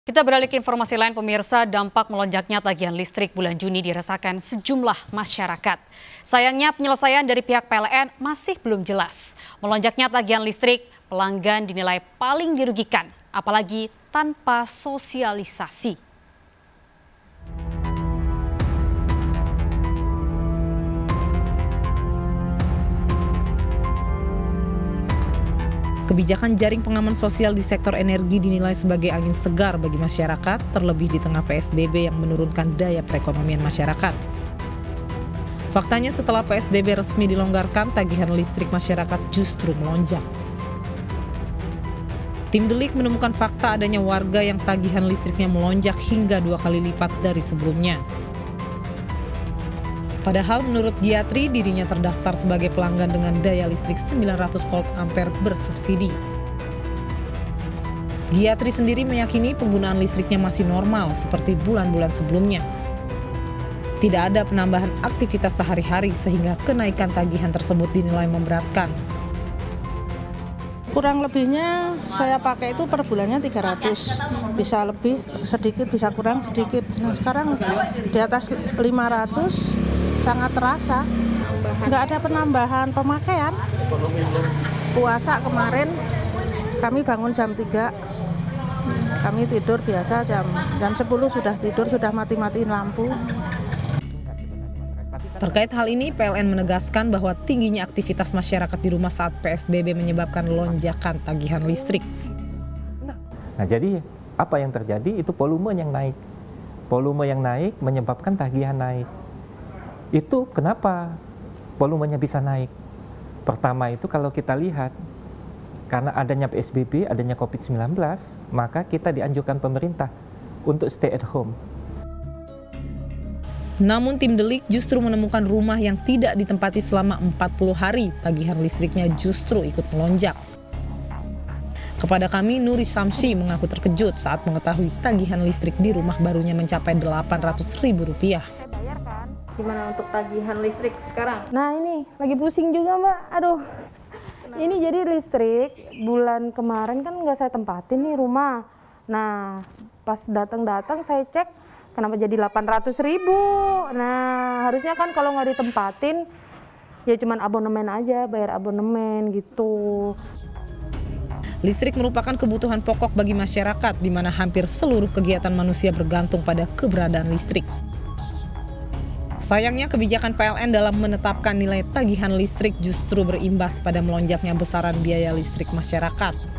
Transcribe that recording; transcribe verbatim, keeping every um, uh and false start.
Kita beralih ke informasi lain, pemirsa. Dampak melonjaknya tagihan listrik bulan Juni dirasakan sejumlah masyarakat. Sayangnya penyelesaian dari pihak P L N masih belum jelas. Melonjaknya tagihan listrik, pelanggan dinilai paling dirugikan, apalagi tanpa sosialisasi. Kebijakan jaring pengaman sosial di sektor energi dinilai sebagai angin segar bagi masyarakat, terlebih di tengah P S B B yang menurunkan daya perekonomian masyarakat. Faktanya setelah P S B B resmi dilonggarkan, tagihan listrik masyarakat justru melonjak. Tim Delik menemukan fakta adanya warga yang tagihan listriknya melonjak hingga dua kali lipat dari sebelumnya. Padahal menurut Giatri, dirinya terdaftar sebagai pelanggan dengan daya listrik sembilan ratus volt ampere bersubsidi. Giatri sendiri meyakini penggunaan listriknya masih normal seperti bulan-bulan sebelumnya. Tidak ada penambahan aktivitas sehari-hari sehingga kenaikan tagihan tersebut dinilai memberatkan. Kurang lebihnya saya pakai itu per bulannya tiga ratus, bisa lebih sedikit, bisa kurang sedikit. Nah sekarang di atas lima ratus sangat terasa, nggak ada penambahan pemakaian. Puasa kemarin kami bangun jam tiga, kami tidur biasa jam jam sepuluh sudah tidur, sudah mati-matiin lampu. Terkait hal ini, P L N menegaskan bahwa tingginya aktivitas masyarakat di rumah saat P S B B menyebabkan lonjakan tagihan listrik. Nah, jadi apa yang terjadi itu volume yang naik. Volume yang naik menyebabkan tagihan naik. Itu kenapa volumenya bisa naik? Pertama itu kalau kita lihat, karena adanya P S B B, adanya COVID sembilan belas, maka kita dianjurkan pemerintah untuk stay at home. Namun tim Delik justru menemukan rumah yang tidak ditempati selama empat puluh hari, tagihan listriknya justru ikut melonjak. Kepada kami, Nuri Samsi mengaku terkejut saat mengetahui tagihan listrik di rumah barunya mencapai delapan ratus ribu rupiah. Gimana untuk tagihan listrik sekarang? Nah ini, lagi pusing juga Mbak, aduh. Kenapa? Ini jadi listrik, bulan kemarin kan nggak saya tempatin nih rumah. Nah, pas datang-datang saya cek, kenapa jadi delapan ratus ribu? Nah, harusnya kan kalau nggak ditempatin, ya cuman abonemen aja, bayar abonemen gitu. Listrik merupakan kebutuhan pokok bagi masyarakat, di mana hampir seluruh kegiatan manusia bergantung pada keberadaan listrik. Sayangnya kebijakan P L N dalam menetapkan nilai tagihan listrik justru berimbas pada melonjaknya besaran biaya listrik masyarakat.